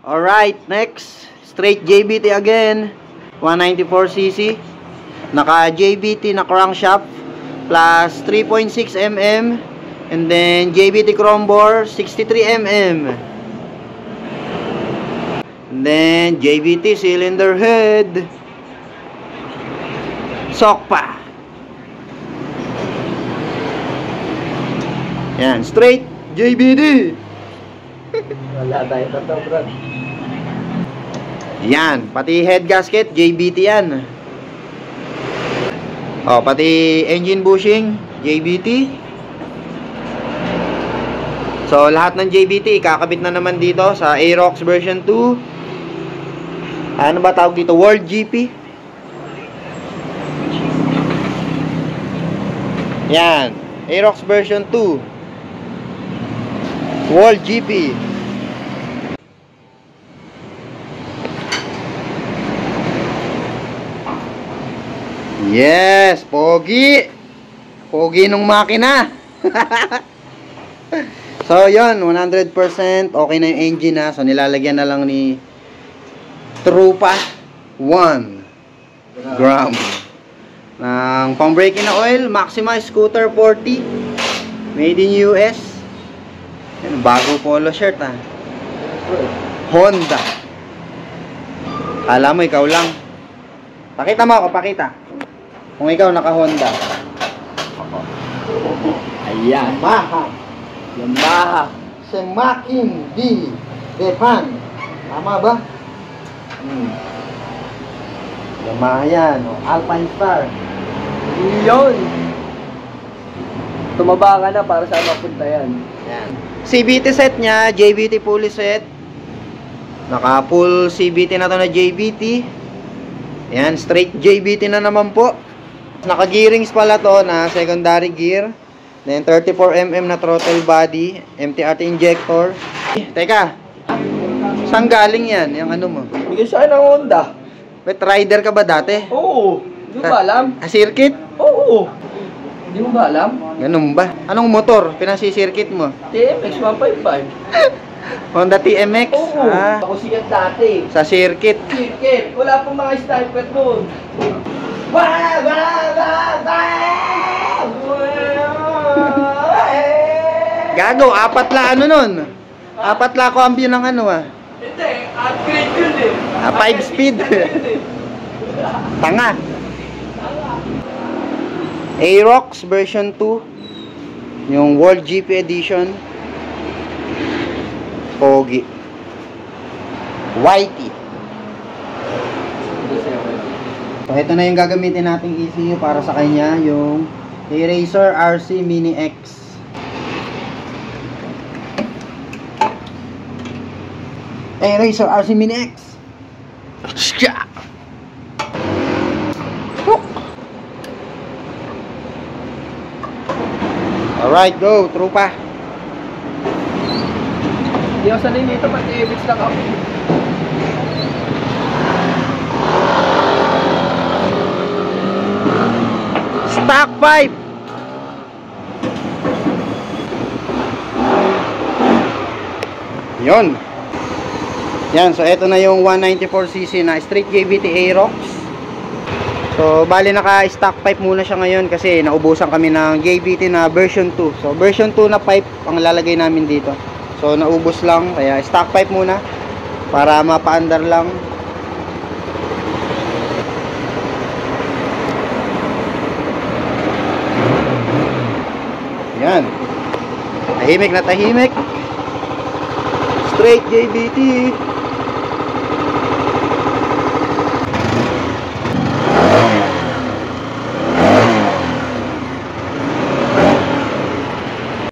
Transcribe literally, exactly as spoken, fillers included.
Alright, next. Straight J B T again. one ninety-four c c. Naka J B T na crankshaft plus three point six millimeters. And then J B T chrome bore sixty-three millimeters. And then J B T cylinder head. Sokpa. Yan, straight J B T. Wala tayo tataw, bro. Yan, pati head gasket J B T yan. Oh, pati engine bushing J B T. So, lahat ng J B T ikakabit na naman dito sa Aerox version two. Ano ba tawag dito? World G P. Yan, Aerox version two. World G P. Yes, pogi. Pogi nung makina. So, yun, one hundred percent okay na yung engine na. So, nilalagyan na lang ni Trupa one gram ng pang-braking na oil. Maxima Scooter forty. Made in U S. Yan, bago polo shirt, ha. Honda. Kala mo, ikaw lang. Pakita mo ako, pakita. Kung ikaw naka-Honda. Ayan. Yamaha. Yamaha. Semakin di depan. Tama ba? Hmm. Yamaha yan. O, Alpine Star. Yun! Tumaba ka na para saan mapunta yan. Yan. C B T set niya, J B T pulley set. Naka full C B T na to na J B T. Yan, straight J B T na naman po. Naka gearings pala to na secondary gear. Then thirty-four millimeter na throttle body, M T R T injector. Eh, teka. Saan galing yan? Yung ano mo? Bigyan siya ng Honda. Wait, rider ka ba dati? Oo. Hindi mo ba alam? Ah, circuit? Oo. Hindi mo ba alam? Ganun ba? Anong motor? Pinasi-circuit mo? T M X one fifty-five. Honda T M X? Oo. Ah, Ako siya dati. sa circuit. Circuit. Wala pong mga sniper doon. Wah! Wah! Wah! Wah! Gago, apat la ano nun? Apat la cambio ng ano ah. Hindi, upgrade yun eh. Ah, five speed. Tanga. Aerox version two. Yung World G P edition. Pogi. Whitey. So, ito na yung gagamitin nating E C U para sa kanya, yung Eraser R C Mini X. Eraser R C Mini X. Alright, go, trupa. Hindi ako sanay nito, pati T M X lang ako. Stock pipe. Yun. Yan, so ito na yung one ninety-four c c na straight J B T Aerox. So, bali naka-stock pipe muna siya ngayon kasi naubusan kami ng J B T na version two. So, version two na pipe ang lalagay namin dito. So, naubos lang, kaya stock pipe muna para mapaandar lang. Yan. Tahimik na tahimik. Straight J B T.